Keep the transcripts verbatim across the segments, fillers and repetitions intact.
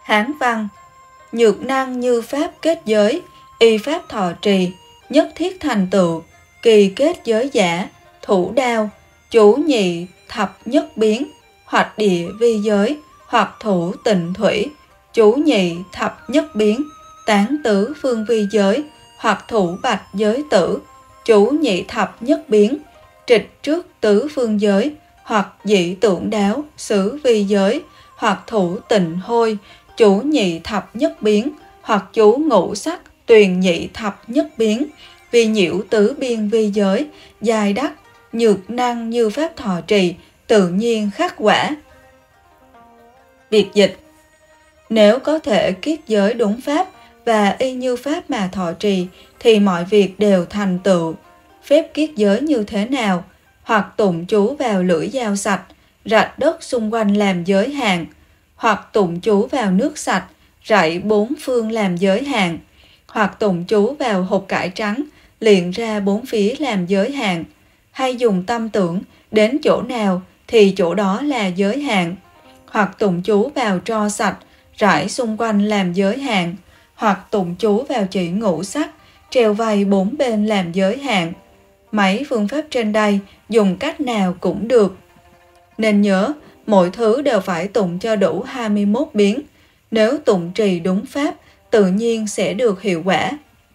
Hán văn: nhược năng như pháp kết giới, y pháp thọ trì, nhất thiết thành tựu, kỳ kết giới giả, thủ đao, chủ nhị thập nhất biến, hoặc địa vi giới, hoặc thủ tịnh thủy, chủ nhị thập nhất biến, tán tứ phương vi giới, hoặc thủ bạch giới tử, chủ nhị thập nhất biến, trịch trước tứ phương giới, hoặc dị tượng đáo, xứ vi giới, hoặc thủ tịnh hôi, chủ nhị thập nhất biến, hoặc chủ ngũ sắc, tuyền nhị thập nhất biến, vì nhiễu tứ biên vi giới, dài đắc, nhược năng như pháp thọ trì, tự nhiên khắc quả. Biệt dịch: nếu có thể kiết giới đúng pháp và y như pháp mà thọ trì thì mọi việc đều thành tựu. Phép kiết giới như thế nào? Hoặc tụng chú vào lưỡi dao sạch, rạch đất xung quanh làm giới hạn, hoặc tụng chú vào nước sạch, rải bốn phương làm giới hạn, hoặc tụng chú vào hột cải trắng, liệng ra bốn phía làm giới hạn, hay dùng tâm tưởng đến chỗ nào thì chỗ đó là giới hạn, hoặc tụng chú vào tro sạch, rải xung quanh làm giới hạn, hoặc tụng chú vào chỉ ngũ sắc, treo vây bốn bên làm giới hạn. Mấy phương pháp trên đây dùng cách nào cũng được. Nên nhớ, mỗi thứ đều phải tụng cho đủ hai mươi mốt biến. Nếu tụng trì đúng pháp, tự nhiên sẽ được hiệu quả.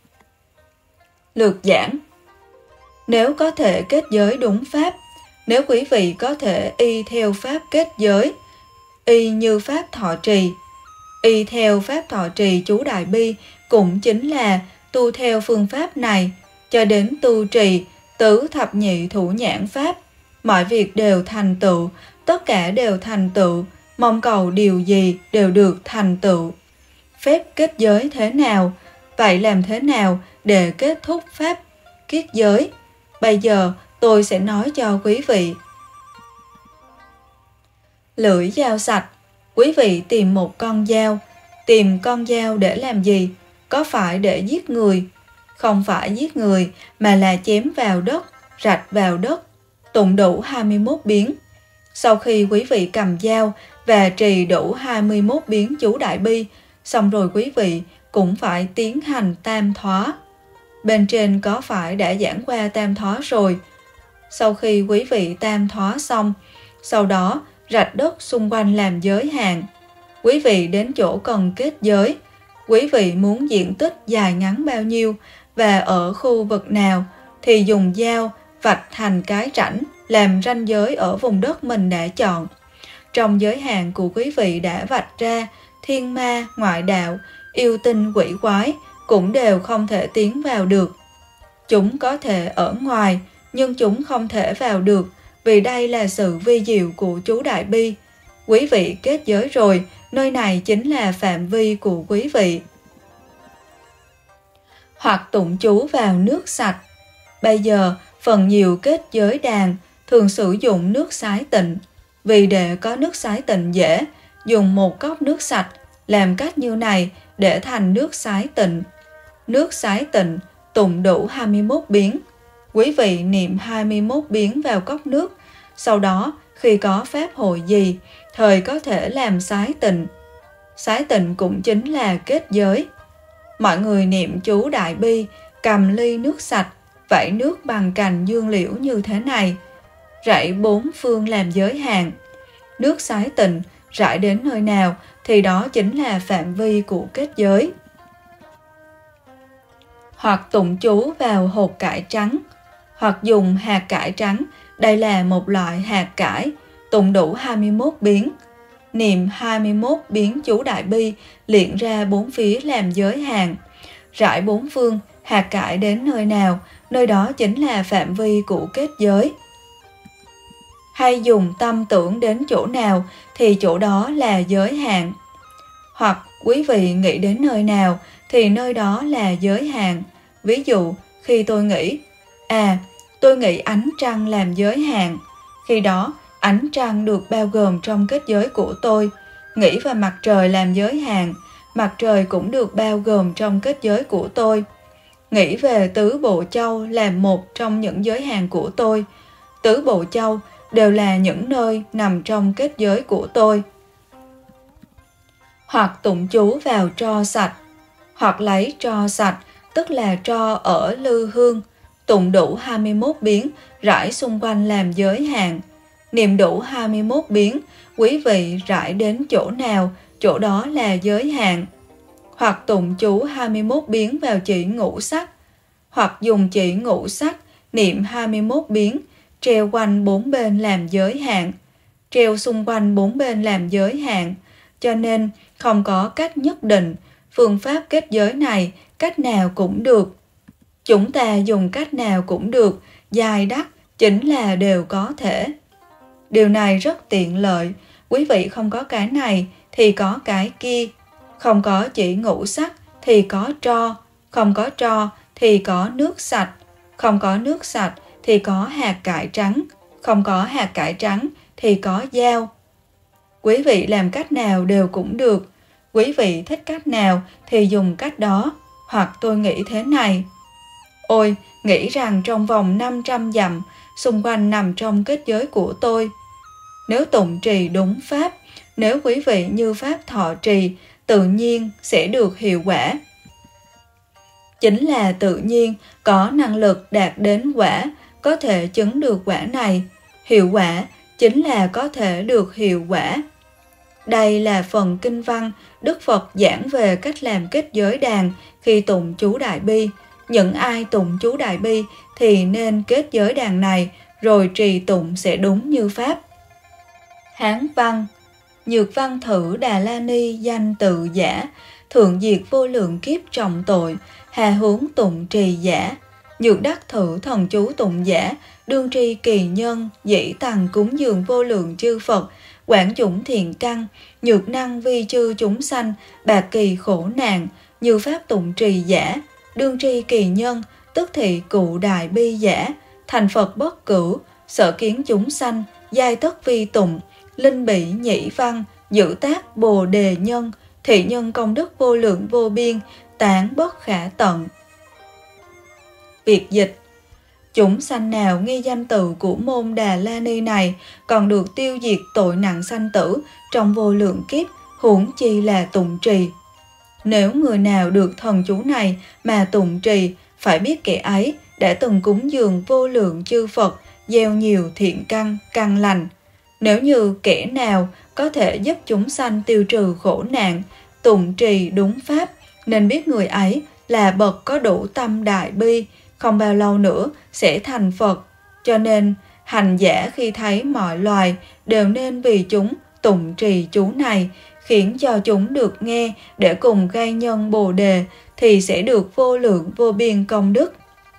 Lược giảng: nếu có thể kết giới đúng pháp, nếu quý vị có thể y theo pháp kết giới, y như pháp thọ trì, y theo pháp thọ trì chú Đại Bi cũng chính là tu theo phương pháp này, cho đến tu trì tứ thập nhị thủ nhãn pháp, mọi việc đều thành tựu, tất cả đều thành tựu, mong cầu điều gì đều được thành tựu. Phép kết giới thế nào? Vậy làm thế nào để kết thúc pháp kiết giới? Bây giờ tôi sẽ nói cho quý vị. Lưỡi dao sạch. Quý vị tìm một con dao. Tìm con dao để làm gì? Có phải để giết người? Không phải giết người, mà là chém vào đất, rạch vào đất, tụng đủ hai mươi mốt biến. Sau khi quý vị cầm dao và trì đủ hai mươi mốt biến chú Đại Bi, xong rồi quý vị cũng phải tiến hành tam thoá. Bên trên có phải đã giảng qua tam thoá rồi. Sau khi quý vị tam thoá xong, sau đó rạch đất xung quanh làm giới hạn. Quý vị đến chỗ cần kết giới. Quý vị muốn diện tích dài ngắn bao nhiêu và ở khu vực nào thì dùng dao vạch thành cái rãnh làm ranh giới ở vùng đất mình đã chọn. Trong giới hạn của quý vị đã vạch ra, thiên ma, ngoại đạo, yêu tinh, quỷ quái cũng đều không thể tiến vào được. Chúng có thể ở ngoài, nhưng chúng không thể vào được, vì đây là sự vi diệu của chú Đại Bi. Quý vị kết giới rồi, nơi này chính là phạm vi của quý vị. Hoặc tụng chú vào nước sạch. Bây giờ, phần nhiều kết giới đàn thường sử dụng nước sái tịnh. Vì để có nước sái tịnh dễ, dùng một cốc nước sạch, làm cách như này để thành nước sái tịnh. Nước sái tịnh tụng đủ hai mươi mốt biến. Quý vị niệm hai mươi mốt biến vào cốc nước, sau đó khi có pháp hội gì, thời có thể làm sái tịnh. Sái tịnh cũng chính là kết giới. Mọi người niệm chú Đại Bi, cầm ly nước sạch, vẩy nước bằng cành dương liễu như thế này, rải bốn phương làm giới hạn. Nước sái tịnh rải đến nơi nào thì đó chính là phạm vi của kết giới. Hoặc tụng chú vào hột cải trắng, hoặc dùng hạt cải trắng, đây là một loại hạt cải, tụng đủ hai mươi mốt biến. Niệm hai mươi mốt biến chú Đại Bi, liệng ra bốn phía làm giới hạn. Rải bốn phương, hạt cải đến nơi nào, nơi đó chính là phạm vi của kết giới. Hay dùng tâm tưởng đến chỗ nào thì chỗ đó là giới hạn. Hoặc quý vị nghĩ đến nơi nào thì nơi đó là giới hạn. Ví dụ, khi tôi nghĩ, à, tôi nghĩ ánh trăng làm giới hạn. Khi đó, ánh trăng được bao gồm trong kết giới của tôi. Nghĩ vào mặt trời làm giới hạn, mặt trời cũng được bao gồm trong kết giới của tôi. Nghĩ về tứ bộ châu làm một trong những giới hạn của tôi. Tứ bộ châu đều là những nơi nằm trong kết giới của tôi. hoặc tụng chú vào tro sạch, hoặc lấy tro sạch, tức là tro ở lư hương, tụng đủ hai mươi mốt biến, rải xung quanh làm giới hạn. Niệm đủ hai mươi mốt biến, quý vị rải đến chỗ nào, chỗ đó là giới hạn. Hoặc tụng chú hai mươi mốt biến vào chỉ ngũ sắc, hoặc dùng chỉ ngũ sắc, niệm hai mươi mốt biến, treo quanh bốn bên làm giới hạn. Treo xung quanh bốn bên làm giới hạn, cho nên không có cách nhất định. Phương pháp kết giới này cách nào cũng được. Chúng ta dùng cách nào cũng được, dài đắt chính là đều có thể. Điều này rất tiện lợi, quý vị không có cái này thì có cái kia, không có chỉ ngũ sắc thì có tro, không có tro thì có nước sạch, không có nước sạch thì có hạt cải trắng, không có hạt cải trắng thì có dao. Quý vị làm cách nào đều cũng được, quý vị thích cách nào thì dùng cách đó, hoặc tôi nghĩ thế này. Ôi, nghĩ rằng trong vòng năm trăm dặm, xung quanh nằm trong kết giới của tôi. Nếu tụng trì đúng pháp, nếu quý vị như pháp thọ trì, tự nhiên sẽ được hiệu quả. Chính là tự nhiên có năng lực đạt đến quả, có thể chứng được quả này. Hiệu quả chính là có thể được hiệu quả. Đây là phần kinh văn Đức Phật giảng về cách làm kết giới đàn khi tụng chú Đại Bi. Những ai tụng chú Đại Bi thì nên kết giới đàn này, rồi trì tụng sẽ đúng như pháp. Hán văn: Nhược văn thử Đà La Ni danh tự giả, thượng diệt vô lượng kiếp trọng tội, hà hướng tụng trì giả. Nhược đắc thử thần chú tụng giả, đương tri kỳ nhân, dĩ tằng cúng dường vô lượng chư Phật, quảng chủng thiện căn, nhược năng vi chư chúng sanh, bạc kỳ khổ nạn, như pháp tụng trì giả. Đương tri kỳ nhân, tức thị cụ đại bi giả, thành Phật bất cửu, sở kiến chúng sanh, giai tất vi tụng, linh bỉ nhĩ văn, giữ tác bồ đề nhân, thị nhân công đức vô lượng vô biên, tán bất khả tận. Việt dịch: Chúng sanh nào nghe danh từ của môn Đà La Ni này còn được tiêu diệt tội nặng sanh tử trong vô lượng kiếp, huống chi là tụng trì. Nếu người nào được thần chú này mà tụng trì, phải biết kẻ ấy đã từng cúng dường vô lượng chư Phật, gieo nhiều thiện căn, căn lành. Nếu như kẻ nào có thể giúp chúng sanh tiêu trừ khổ nạn, tụng trì đúng pháp, nên biết người ấy là bậc có đủ tâm đại bi, không bao lâu nữa sẽ thành Phật. Cho nên hành giả khi thấy mọi loài đều nên vì chúng tụng trì chú này, khiến cho chúng được nghe để cùng gây nhân bồ đề, thì sẽ được vô lượng vô biên công đức.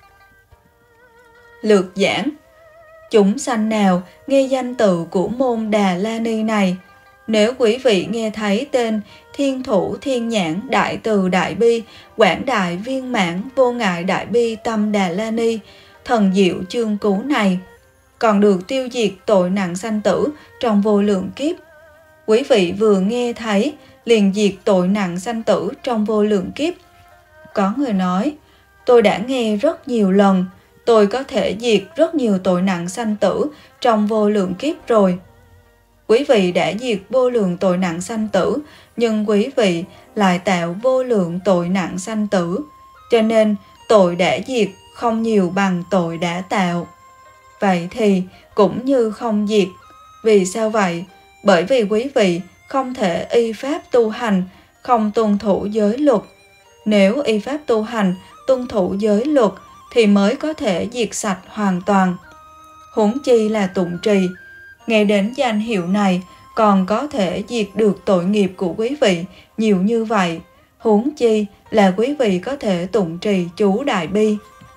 Lược giảng: Chúng sanh nào nghe danh tự của môn Đà La Ni này, nếu quý vị nghe thấy tên Thiên Thủ Thiên Nhãn Đại Từ Đại Bi, Quảng Đại Viên Mãn Vô Ngại Đại Bi Tâm Đà La Ni, thần diệu chương cứu này, còn được tiêu diệt tội nặng sanh tử trong vô lượng kiếp. Quý vị vừa nghe thấy liền diệt tội nặng sanh tử trong vô lượng kiếp. Có người nói: Tôi đã nghe rất nhiều lần, tôi có thể diệt rất nhiều tội nặng sanh tử trong vô lượng kiếp rồi. Quý vị đã diệt vô lượng tội nặng sanh tử, nhưng quý vị lại tạo vô lượng tội nặng sanh tử, cho nên tội đã diệt không nhiều bằng tội đã tạo. Vậy thì cũng như không diệt. Vì sao vậy? Bởi vì quý vị không thể y pháp tu hành, không tuân thủ giới luật. Nếu y pháp tu hành, tuân thủ giới luật thì mới có thể diệt sạch hoàn toàn. Huống chi là tụng trì, nghe đến danh hiệu này còn có thể diệt được tội nghiệp của quý vị nhiều như vậy. Huống chi là quý vị có thể tụng trì chú Đại Bi.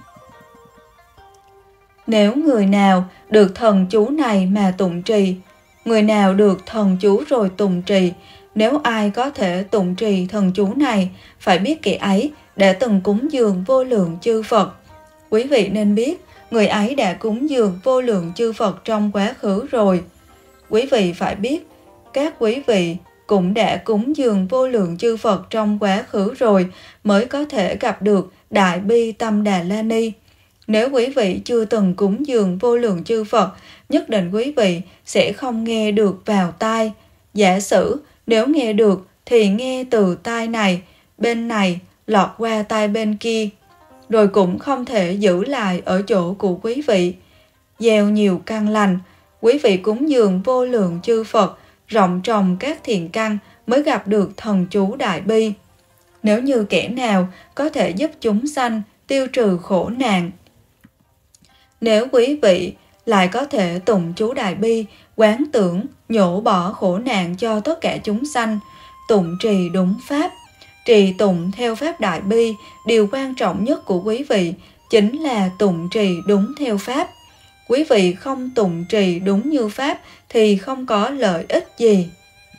Nếu người nào được thần chú này mà tụng trì, người nào được thần chú rồi tụng trì, nếu ai có thể tụng trì thần chú này, phải biết kẻ ấy đã từng cúng dường vô lượng chư Phật. Quý vị nên biết người ấy đã cúng dường vô lượng chư Phật trong quá khứ rồi. Quý vị phải biết các quý vị cũng đã cúng dường vô lượng chư Phật trong quá khứ rồi mới có thể gặp được Đại Bi Tâm Đà La Ni. Nếu quý vị chưa từng cúng dường vô lượng chư Phật, nhất định quý vị sẽ không nghe được vào tai. Giả sử nếu nghe được thì nghe từ tai này, bên này lọt qua tai bên kia, rồi cũng không thể giữ lại ở chỗ của quý vị. Gieo nhiều căn lành, quý vị cúng dường vô lượng chư Phật, rộng trồng các thiện căn mới gặp được thần chú Đại Bi. Nếu như kẻ nào có thể giúp chúng sanh tiêu trừ khổ nạn. Nếu quý vị lại có thể tụng chú Đại Bi, quán tưởng, nhổ bỏ khổ nạn cho tất cả chúng sanh, tụng trì đúng pháp, trì tụng theo pháp Đại Bi, điều quan trọng nhất của quý vị chính là tụng trì đúng theo pháp. Quý vị không tụng trì đúng như pháp thì không có lợi ích gì.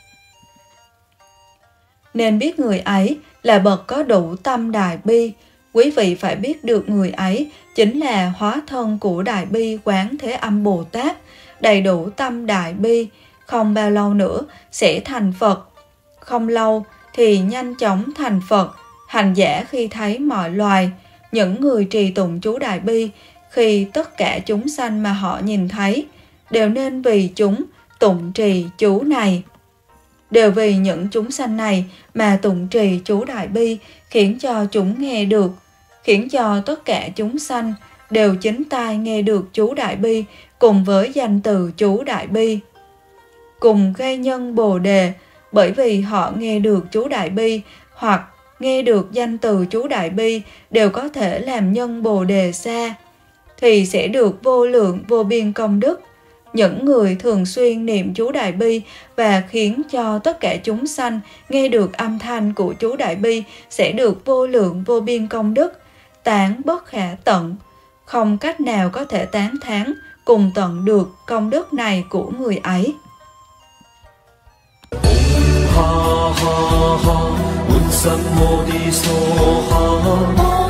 Nên biết người ấy là bậc có đủ tâm Đại Bi. Quý vị phải biết được người ấy chính là hóa thân của Đại Bi Quán Thế Âm Bồ Tát, đầy đủ tâm Đại Bi, không bao lâu nữa sẽ thành Phật. Không lâu thì nhanh chóng thành Phật. Hành giả khi thấy mọi loài, những người trì tụng chú Đại Bi, khi tất cả chúng sanh mà họ nhìn thấy, đều nên vì chúng tụng trì chú này. Đều vì những chúng sanh này mà tụng trì chú Đại Bi, khiến cho chúng nghe được, khiến cho tất cả chúng sanh đều chính tai nghe được chú Đại Bi cùng với danh từ chú Đại Bi. Cùng gây nhân Bồ Đề, bởi vì họ nghe được chú Đại Bi hoặc nghe được danh từ chú Đại Bi đều có thể làm nhân Bồ Đề xa, thì sẽ được vô lượng vô biên công đức. Những người thường xuyên niệm chú Đại Bi và khiến cho tất cả chúng sanh nghe được âm thanh của chú Đại Bi sẽ được vô lượng vô biên công đức, tán bất khả tận, không cách nào có thể tán thán cùng tận được công đức này của người ấy. ha ha ha,